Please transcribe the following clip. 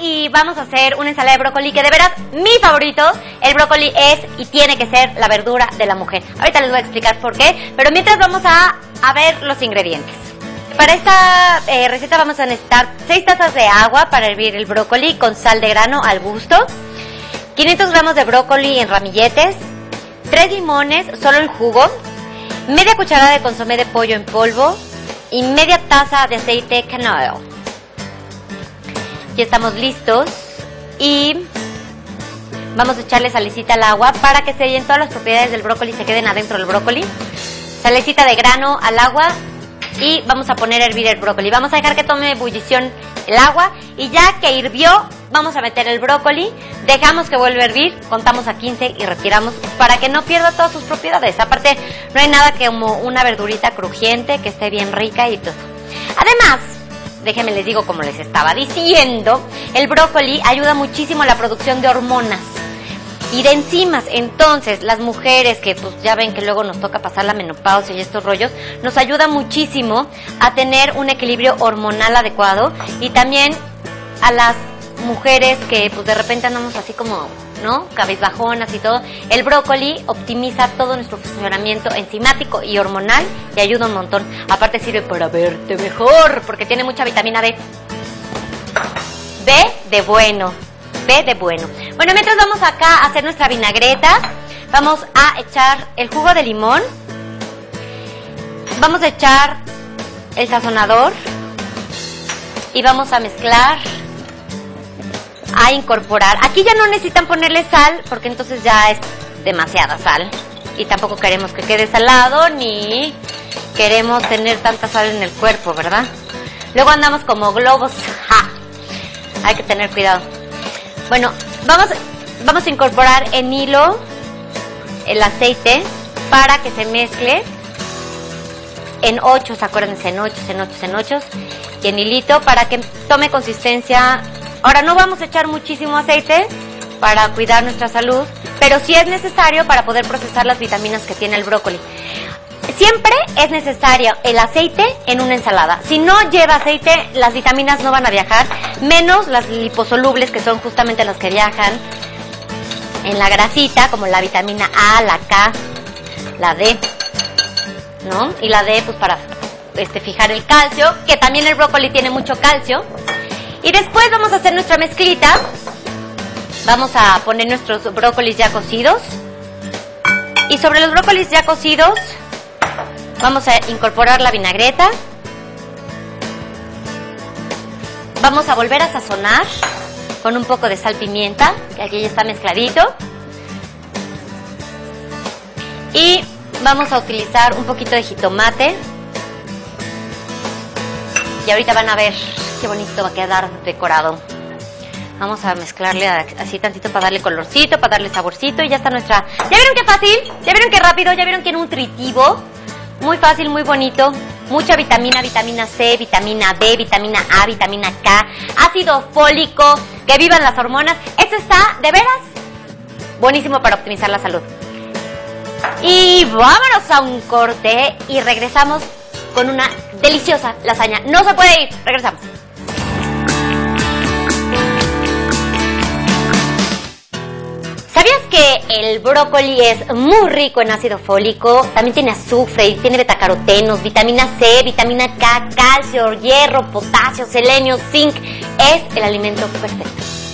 y vamos a hacer una ensalada de brócoli que de veras mi favorito. El brócoli es y tiene que ser la verdura de la mujer. Ahorita les voy a explicar por qué, pero mientras vamos a ver los ingredientes. Para esta receta vamos a necesitar 6 tazas de agua para hervir el brócoli con sal de grano al gusto, 500 gramos de brócoli en ramilletes, 3 limones solo en jugo, media cucharada de consomé de pollo en polvo y media taza de aceite canola. Ya estamos listos y vamos a echarle salecita al agua para que sellen todas las propiedades del brócoli y se queden adentro del brócoli. Salecita de grano al agua y vamos a poner a hervir el brócoli. Vamos a dejar que tome ebullición el agua y ya que hirvió vamos a meter el brócoli, dejamos que vuelva a hervir, contamos a 15 y retiramos para que no pierda todas sus propiedades. Aparte no hay nada como una verdurita crujiente que esté bien rica y todo. Además, déjenme les digo, como les estaba diciendo, el brócoli ayuda muchísimo a la producción de hormonas y de enzimas. Entonces las mujeres que pues ya ven que luego nos toca pasar la menopausia y estos rollos, nos ayuda muchísimo a tener un equilibrio hormonal adecuado, y también a las mujeres que pues de repente andamos así como, ¿no?, cabizbajonas y todo. El brócoli optimiza todo nuestro funcionamiento enzimático y hormonal y ayuda un montón. Aparte sirve para verte mejor porque tiene mucha vitamina D. B de bueno. B de bueno. Bueno, mientras vamos acá a hacer nuestra vinagreta, vamos a echar el jugo de limón, vamos a echar el sazonador y vamos a mezclar, a incorporar. Aquí ya no necesitan ponerle sal porque entonces ya es demasiada sal y tampoco queremos que quede salado ni queremos tener tanta sal en el cuerpo, ¿verdad? Luego andamos como globos. ¡Ja! Hay que tener cuidado. Bueno, vamos a incorporar en hilo el aceite para que se mezcle en ochos, acuérdense, en ochos y en hilito para que tome consistencia. Ahora no vamos a echar muchísimo aceite para cuidar nuestra salud, pero sí es necesario para poder procesar las vitaminas que tiene el brócoli. Siempre es necesario el aceite en una ensalada. Si no lleva aceite, las vitaminas no van a viajar, menos las liposolubles, que son justamente las que viajan en la grasita, como la vitamina A, la K, la D, ¿no? Y la D, pues para fijar el calcio, que también el brócoli tiene mucho calcio. Y después vamos a hacer nuestra mezclita. Vamos a poner nuestros brócolis ya cocidos. Y sobre los brócolis ya cocidos vamos a incorporar la vinagreta. Vamos a volver a sazonar con un poco de sal pimienta, que aquí ya está mezcladito. Y vamos a utilizar un poquito de jitomate. Y ahorita van a ver qué bonito va a quedar decorado. Vamos a mezclarle así tantito para darle colorcito, para darle saborcito, y ya está nuestra... ¿Ya vieron qué fácil? ¿Ya vieron qué rápido? ¿Ya vieron qué nutritivo? Muy fácil, muy bonito. Mucha vitamina, vitamina C, vitamina B, vitamina A, vitamina K, ácido fólico, que vivan las hormonas. Esto está, de veras, buenísimo para optimizar la salud. Y vámonos a un corte y regresamos con una deliciosa lasaña. No se puede ir, regresamos. ¿Sabías que el brócoli es muy rico en ácido fólico? También tiene azufre y tiene betacarotenos, vitamina C, vitamina K, calcio, hierro, potasio, selenio, zinc. Es el alimento perfecto.